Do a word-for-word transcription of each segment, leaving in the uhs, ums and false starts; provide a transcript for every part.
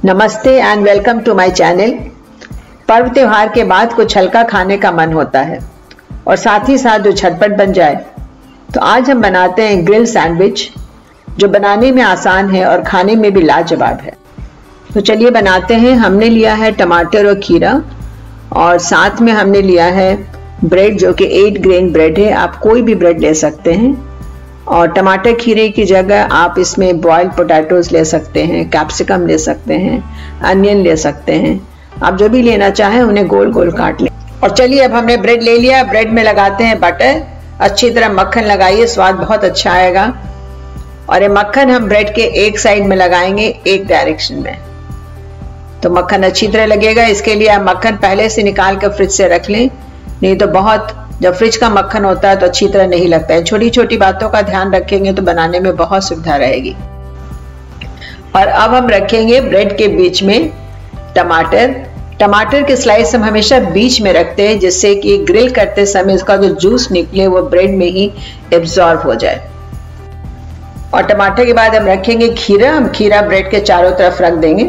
नमस्ते and welcome to my channel. पर्व त्योहार के बाद कुछ हल्का खाने का मन होता है और साथ ही साथ जो झटपट बन जाए, तो आज हम बनाते हैं ग्रिल सैंडविच, जो बनाने में आसान है और खाने में भी लाजवाब है। तो चलिए बनाते हैं। हमने लिया है टमाटर और खीरा और साथ में हमने लिया है ब्रेड, जो कि एट ग्रेन ब्रेड है। आप कोई भी ब्रेड ले सकते हैं और टमाटर खीरे की जगह आप इसमें बॉइल्ड पोटैटोज ले सकते हैं, कैप्सिकम ले सकते हैं, अनियन ले सकते हैं। आप जो भी लेना चाहें उन्हें गोल गोल काट लें। और चलिए अब हमने ब्रेड ले लिया। ब्रेड में लगाते हैं बटर। अच्छी तरह मक्खन लगाइए, स्वाद बहुत अच्छा आएगा। और ये मक्खन हम ब्रेड के एक साइड में लगाएंगे, एक डायरेक्शन में, तो मक्खन अच्छी तरह लगेगा। इसके लिए आप मक्खन पहले से निकाल कर फ्रिज से रख लें, नहीं तो बहुत जब फ्रिज का मक्खन होता है तो अच्छी तरह नहीं लगता है। छोटी छोटी बातों का ध्यान रखेंगे तो बनाने में बहुत सुविधा रहेगी। और अब हम रखेंगे ब्रेड के बीच में टमाटर। टमाटर के स्लाइस हम हमेशा बीच में रखते हैं, जिससे कि ग्रिल करते समय उसका जो जूस निकले वो ब्रेड में ही एब्जॉर्ब हो जाए। और टमाटर के बाद हम रखेंगे खीरा। हम खीरा ब्रेड के चारों तरफ रख देंगे।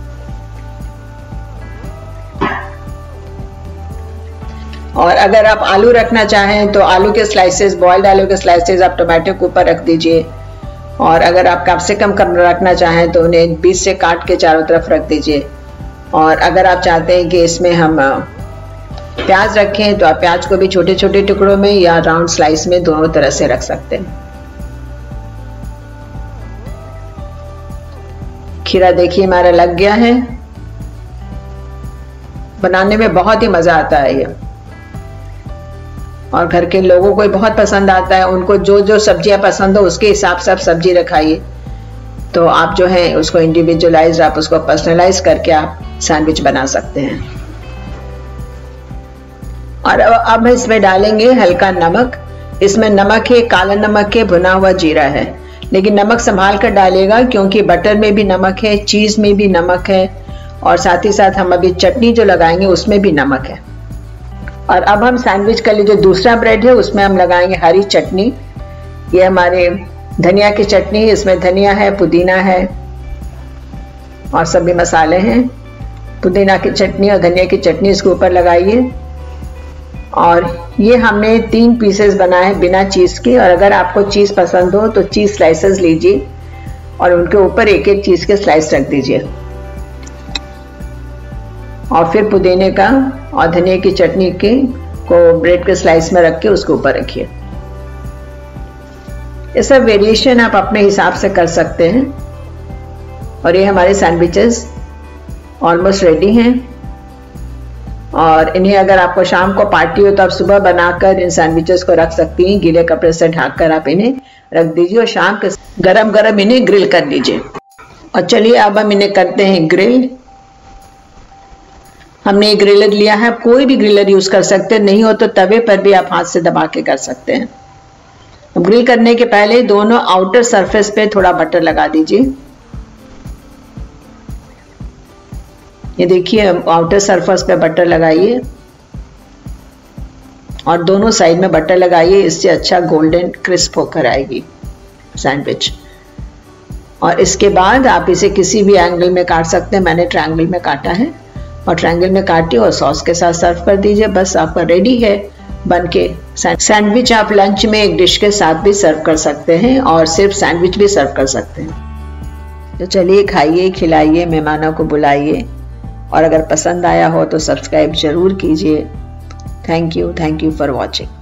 और अगर आप आलू रखना चाहें तो आलू के स्लाइसेस, बॉइल्ड आलू के स्लाइसेस आप टमाटर के ऊपर रख दीजिए। और अगर आप कैप्सिकम रखना चाहें तो उन्हें बीच से काट के चारों तरफ रख दीजिए। और अगर आप चाहते हैं कि इसमें हम प्याज रखें तो आप प्याज को भी छोटे छोटे टुकड़ों में या राउंड स्लाइस में दोनों तरह से रख सकते हैं। खीरा देखिए हमारा लग गया है। बनाने में बहुत ही मजा आता है ये, और घर के लोगों को बहुत पसंद आता है। उनको जो जो सब्जियां पसंद हो उसके हिसाब से आप सब्जी रखाइए, तो आप जो है उसको इंडिविजुअलाइज, आप उसको पर्सनलाइज करके आप सैंडविच बना सकते हैं। और अब इसमें डालेंगे हल्का नमक। इसमें नमक है, काला नमक है, भुना हुआ जीरा है, लेकिन नमक संभाल कर डालेगा क्योंकि बटर में भी नमक है, चीज में भी नमक है, और साथ ही साथ हम अभी चटनी जो लगाएंगे उसमें भी नमक है। और अब हम सैंडविच के लिए जो दूसरा ब्रेड है उसमें हम लगाएंगे हरी चटनी। ये हमारे धनिया की चटनी है। इसमें धनिया है, पुदीना है और सभी मसाले हैं। पुदीना की चटनी और धनिया की चटनी इसके ऊपर लगाइए। और ये हमने तीन पीसेस बनाए हैं बिना चीज़ के। और अगर आपको चीज़ पसंद हो तो चीज़ स्लाइसेस लीजिए और उनके ऊपर एक एक चीज़ के स्लाइस रख दीजिए। और फिर पुदीने का और धनिया की चटनी के को ब्रेड के स्लाइस में रख के उसके ऊपर रखिए। ये सब वेरिएशन आप अपने हिसाब से कर सकते हैं। और ये हमारे सैंडविचेस ऑलमोस्ट रेडी हैं। और इन्हें अगर आपको शाम को पार्टी हो तो आप सुबह बनाकर इन सैंडविचेस को रख सकती हैं। गीले कपड़े से ढककर आप इन्हें रख दीजिए और शाम के गरम गरम इन्हें ग्रिल कर लीजिए। और चलिए अब हम इन्हें करते हैं ग्रिल। हमने एक ग्रिलर लिया है, कोई भी ग्रिलर यूज कर सकते हैं, नहीं हो तो तवे पर भी आप हाथ से दबा के कर सकते हैं। अब ग्रिल करने के पहले दोनों आउटर सरफेस पे थोड़ा बटर लगा दीजिए। ये देखिए आउटर सरफेस पे बटर लगाइए और दोनों साइड में बटर लगाइए। इससे अच्छा गोल्डन क्रिस्प होकर आएगी सैंडविच। और इसके बाद आप इसे किसी भी एंगल में काट सकते हैं। मैंने ट्रायंगल में काटा है और ट्रायंगल में काटिए और सॉस के साथ सर्व कर दीजिए। बस आपका रेडी है बनके सैंडविच। आप लंच में एक डिश के साथ भी सर्व कर सकते हैं और सिर्फ सैंडविच भी सर्व कर सकते हैं। तो चलिए खाइए, खिलाइए, मेहमानों को बुलाइए। और अगर पसंद आया हो तो सब्सक्राइब जरूर कीजिए। Thank you thank you for watching.